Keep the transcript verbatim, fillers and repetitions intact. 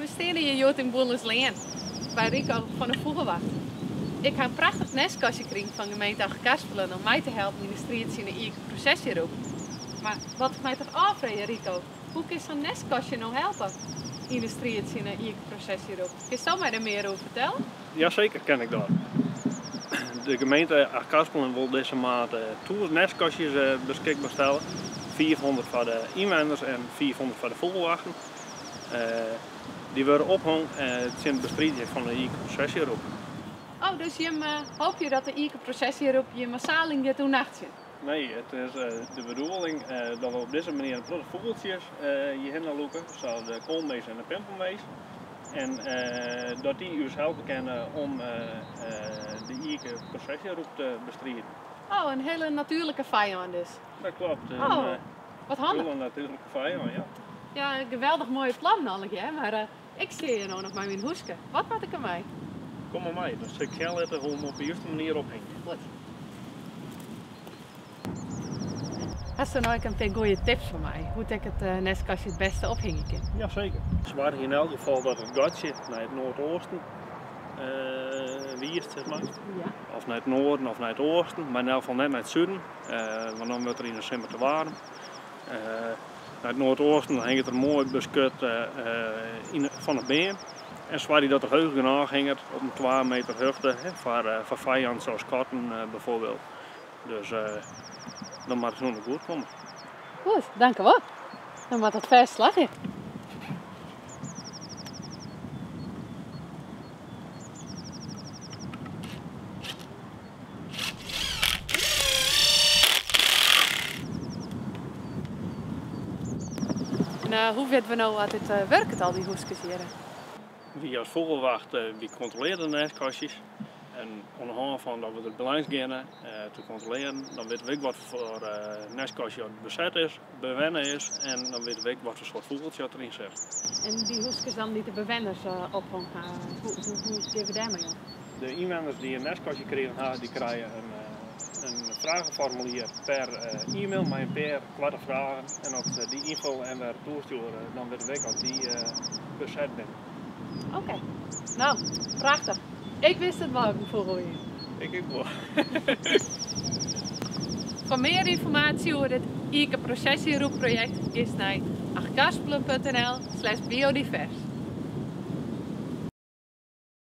We staan hier Jood in Boelensleen bij Rico van de Vogelwacht. Ik ga een prachtig nestkastje krijgen van gemeente Achterkaspelen om mij te helpen in de strijd in de eigen proces hierop. Maar wat ik mij toch afvraag, Rico, hoe kan zo'n nestkastje nou helpen in de strijd in de eigen proces hierop? Kun je mij daar meer over vertellen? Jazeker, ken ik dat. De gemeente Achterkaspelen wil deze maand uh, twee nestkastjes uh, beschikbaar stellen. vierhonderd voor de inwoners en vierhonderd voor de vogelwachten. Uh, die worden opgehangen en het is in de bestrijding van de eigen proces hierop. Oh, dus je uh, hoop je dat de eigen proces hierop je massaal in je nacht zit? Nee, het is uh, de bedoeling uh, dat we op deze manier een grote vogeltjes uh, hierheen lopen, zoals de koolmees en de pimpelmees. En uh, dat die ons helpen kunnen om uh, uh, de eigen proces hierop te bestrijden. Oh, een hele natuurlijke vijand dus. Dat klopt. Een, oh, uh, wat handig. Een natuurlijke vijand, ja. Ja, een geweldig mooie plan al, hè? Maar uh, ik zie je nou nog maar in hoeske. Wat maak ik ermee? Kom maar mee, dus ik ga laten hoe hem op de juiste manier ophangen. Goed. Hast er nou ook een paar goede tips voor mij? Hoe ik het uh, nestkastje het beste ophangen kan? Jazeker. Zwaar in elk geval dat het gatje naar het noordoosten uh, wiest, zeg maar. Ja. Of naar het noorden of naar het oosten, maar in elk geval net naar het zuiden, uh, want dan wordt er in de zomer te warm. Uh, naar het noordoosten dan hangt het er mooi beschut uh, uh, in, van het been. En zwaar dat er hoog genoeg hangt, op een twee meter hoogte, hè, voor, uh, voor vijanden zoals katten uh, bijvoorbeeld. Dus uh, dan mag het nog goed komen. Goed, dank u wel. Dan moet het vers slagen. Nou, hoe weten we nou wat het uh, werkt, al die hoesjes hier? Wie als vogelwacht uh, wie controleert de nestkastjes. En onderhand van dat we het balans beginnen uh, te controleren, dan weten we ook wat voor uh, nestkastje het bezet is, bewennen is en dan weten we ook wat voor soort vogeltje erin zit. En die hoesjes dan die de bewenners uh, ophangen, uh, hoe, hoe, hoe geven we daarmee om? De inwoners die een nestkastje kregen, die krijgen een, uh, een vragenformulier per uh, e-mail met een paar korte vragen. En als uh, die invullen en weer toesturen, dan weten we ook als die uh, bezet zijn. Oké, okay. Nou, prachtig. Ik wist het wel voor je. Ik ook wel. Voor meer informatie over het eigen proces hierop project is naar achterkaspelen punt n l slash biodivers.